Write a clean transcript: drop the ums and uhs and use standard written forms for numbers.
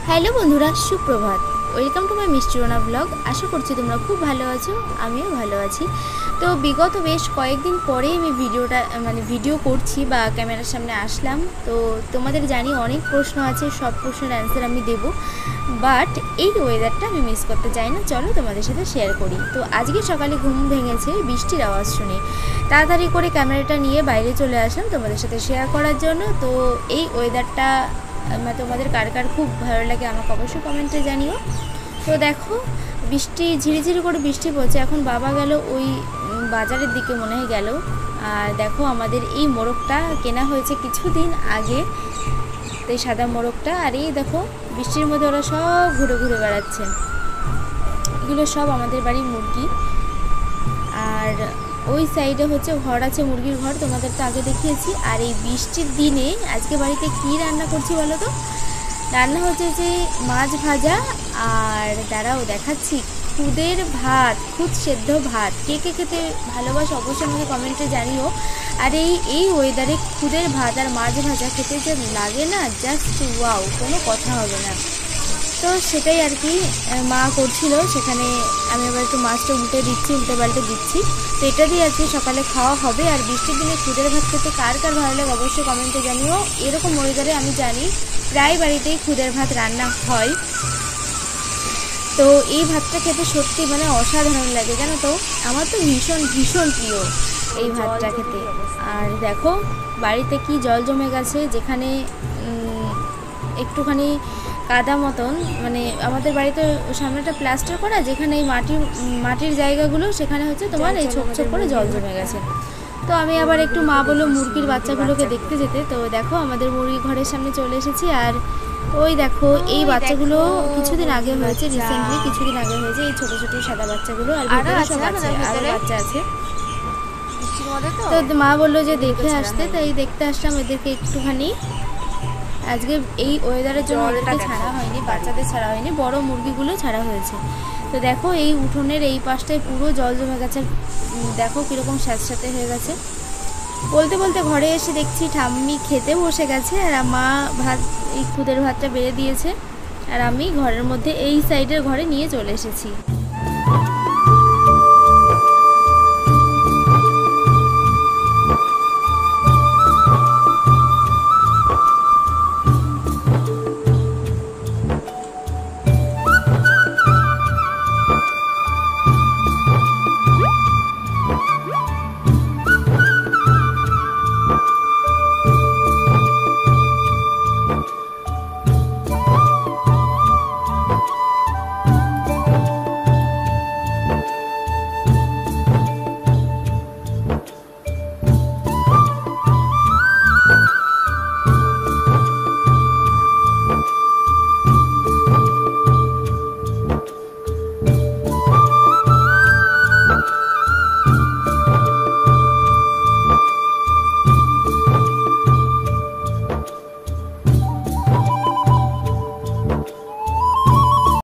Hello বন্ধুরা, সুপ্রভাত। Welcome to my মিষ্টি ডোনা ব্লগ। আশা করছি তোমরা খুব ভালো আছো, আমিও ভালো আছি। তো বিগত বেশ কয়েকদিন পরে আমি ভিডিও করছি বা ক্যামেরার সামনে আসলাম। তো তোমাদের জানি অনেক প্রশ্ন আছে, সব প্রশ্নের অ্যান্সার আমি দেবো, বাট এই ওয়েদারটা আমি মিস করতে চাই না। চলো তোমাদের সাথে শেয়ার করি। তো আজকে সকালে ঘুম ভেঙেছে বৃষ্টির আওয়াজ শুনে, তাড়াতাড়ি করে ক্যামেরাটা নিয়ে বাইরে চলে আসলাম তোমাদের সাথে শেয়ার করার জন্য। তো এই ওয়েদারটা তোমাদের কার কার খুব ভালো লাগে আমাকে অবশ্যই কমেন্টে জানিও। তো দেখো, বৃষ্টি ঝিরিঝিরি করে বৃষ্টি পড়ছে। এখন বাবা গেল ওই বাজারের দিকে মনে হয় গেল। আর দেখো, আমাদের এই মোরগটা কেনা হয়েছে কিছুদিন আগে, তো এই সাদা মোরগটা। আর এই দেখো, বৃষ্টির মধ্যে ওরা সব ঘুরে ঘুরে বেড়াচ্ছে। এগুলো সব আমাদের বাড়ির মুরগি। আর ওই সাইডে হচ্ছে ঘর আছে, মুরগির ঘর, তোমাদের তো আগে দেখিয়েছি। আর এই বৃষ্টির দিনে আজকে বাড়িতে কি রান্না করছি বলো তো? রান্না হচ্ছে যে মাছ ভাজা, আর দাঁড়াও দেখাচ্ছি, খুদের ভাত, খুদ সেদ্ধ ভাত। কে কে খেতে ভালোবাসো অবশ্যই আমাকে কমেন্টে জানিও। আর এই ওয়েদারে খুদের ভাত আর মাছ ভাজা খেতে যে লাগে না, জাস্ট ওয়াও, কোনো কথা হবে না। তো সেটাই আর কি মা করছিল, সেখানে আমি আবার একটু মাছটা উল্টে পাল্টে দিচ্ছি। তো এটা দিয়ে আর কি সকালে খাওয়া হবে। আর বৃষ্টির দিনে খুদের ভাত খেতে কার কার ভালো লাগে অবশ্যই কমেন্টে জানিও। এরকম ওয়েদারে আমি জানি প্রায় বাড়িতেই খুদের ভাত রান্না হয়। তো এই ভাতটা খেতে সত্যি অসাধারণ লাগে, জানো তো। আমার তো ভীষণ ভীষণ প্রিয় এই ভাতটা খেতে। আর দেখো, বাড়িতে কি জল জমে গেছে, যেখানে একটুখানি কাদা মতন, আমাদের বাড়িতে সামনেটা প্লাস্টার করা, যেখানে এই মাটির জায়গাগুলো, সেখানে হচ্ছে তোমার এই ছোপ ছোপ করে জল জমে গেছে। তো আমি আবার একটু মা বললো মুরগির বাচ্চাগুলোকে দেখতে যেতে। তো দেখো, আমাদের মুরগি ঘরের সামনে চলে এসেছি। আর ওই দেখো, এই বাচ্চাগুলো কিছুদিন আগে হয়েছে, রিসেন্টলি কিছুদিন আগে হয়েছে, এই ছোটো ছোটো সাদা বাচ্চাগুলো। আর ভিতরে সব আছে, আরও বাচ্চা আছে। তো মা বললো যে দেখে আসতে, তাই দেখতে আসলাম এদেরকে একটুখানি। আজকে এই ওয়েদারের জন্য ওদেরকে ছাড়া হয়নি, বাচ্চাদের ছাড়া হয়নি, বড় মুরগিগুলো ছাড়া হয়েছে। তো দেখো, এই উঠোনের এই পাশটায় পুরো জল জমে গেছে। দেখো কীরকম স্যাঁতস্যাঁতে হয়ে গেছে। বলতে বলতে ঘরে এসে দেখছি ঠাম্মি খেতে বসে গেছে। আর মা এই খুদের ভাতটা বেড়ে দিয়েছে, আর আমি ঘরের মধ্যে এই সাইডের ঘরে নিয়ে চলে এসেছি।